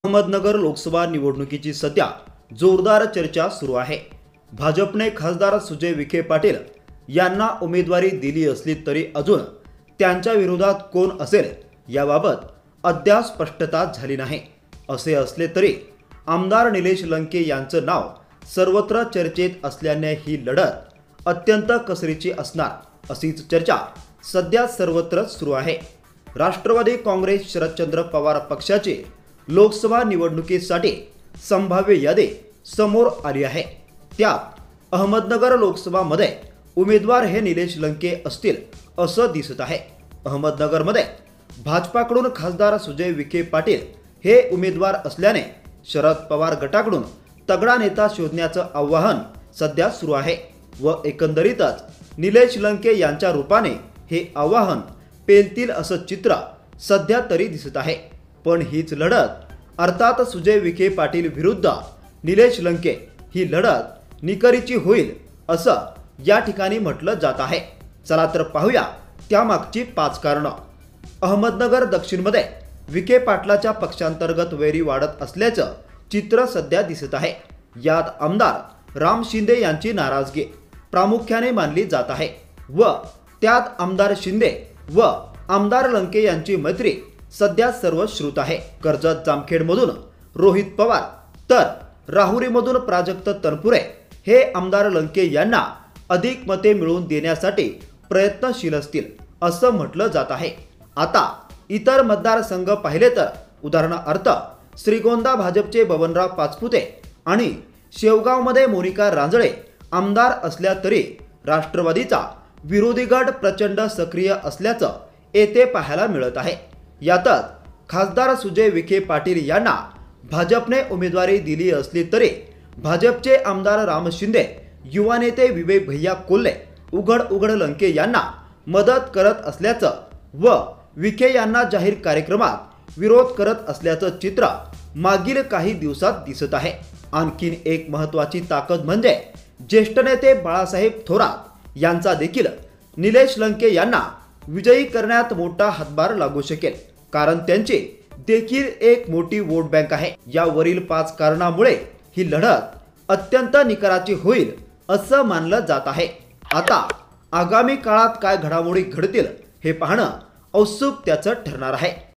अहमदनगर लोकसभा निवडणुकीची सध्या जोरदार चर्चा सुरू आहे। भाजपने खासदार सुजय विखे पाटील यांना उमेदवारी दिली असली तरी अजून त्यांच्या विरोधात कोण असेल याबाबत अद्याप स्पष्टता झाली नाही। असे असले तरी आमदार निलेश लंके यांचं नाव सर्वत्र चर्चेत असल्याने ही लढत अत्यंत कसरीची असणार अशीच चर्चा सध्या सर्वत्र सुरू आहे। राष्ट्रवादी काँग्रेस शरदचंद्र पवार पक्षाची लोकसभा निवडणुकीसाठी संभाव्य यादी समोर आली आहे। त्यात अहमदनगर लोकसभामध्ये उमेदवार हे निलेश लंके असतील असं दिसत आहे। अहमदनगरमध्ये भाजपाकडून खासदार सुजय विखे पाटील हे उमेदवार असल्याने शरद पवार गटाकडून तगडा नेता शोधण्याचं आव्हान सध्या सुरू आहे व एकंदरीतच निलेश लंके यांच्या रूपाने हे आव्हान पेलतील असं चित्र सध्या तरी दिसत आहे। पण हीच लढत अर्थात सुजय विखे पाटील विरुद्ध निलेश लंके ही लढत निकरीची होईल असं या ठिकाणी म्हटलं जात आहे। चला तर पाहूया त्यामागची 5 कारणं। अहमदनगर दक्षिणमध्ये विखे पाटलाच्या पक्षांतर्गत वैरी वाढत असल्याचं चित्र सध्या दिसत आहे। यात आमदार राम शिंदे यांची नाराजगी प्रामुख्याने मानली जात आहे व त्यात आमदार शिंदे व आमदार लंके यांची मैत्री सध्या सर्वश्रुत आहे। कर्जत जामखेडमधून रोहित पवार तर राहुरीमधून प्राजक्त तनपुरे हे आमदार लंके यांना अधिक मते मिळवून देण्यासाठी प्रयत्नशील असतील असं म्हटलं जात आहे। आता इतर मतदारसंघ पाहिले तर उदाहरणार्थ श्रीगोंदा भाजपचे बबनराव पाचपुते आणि शेवगावमध्ये मोनिका रांजळे आमदार असल्या तरी राष्ट्रवादीचा विरोधी गट प्रचंड सक्रिय असल्याचं येथे पाहायला मिळत आहे। यातच खासदार सुजय विखे पाटील यांना भाजपने उमेदवारी दिली असली तरी भाजपचे आमदार राम शिंदे, युवा नेते विवेक भैया कोल्हे उघड लंके यांना मदत करत असल्याचं व विखे यांना जाहीर कार्यक्रमात विरोध करत असल्याचं चित्र मागील काही दिवसात दिसत आहे। आणखीन एक महत्त्वाची ताकद म्हणजे ज्येष्ठ नेते बाळासाहेब थोरात यांचा देखील निलेश लंके यांना विजयी करण्यात मोठा हातभार लागू शकेल, कारण त्यांची देखील एक मोठी वोट बँक आहे। यावरील 5 कारणामुळे ही लढत अत्यंत निकराची होईल असं मानलं जात आहे। आता आगामी काळात काय घडामोडी घडतील हे पाहणं औत्सुक त्याचं ठरणार आहे।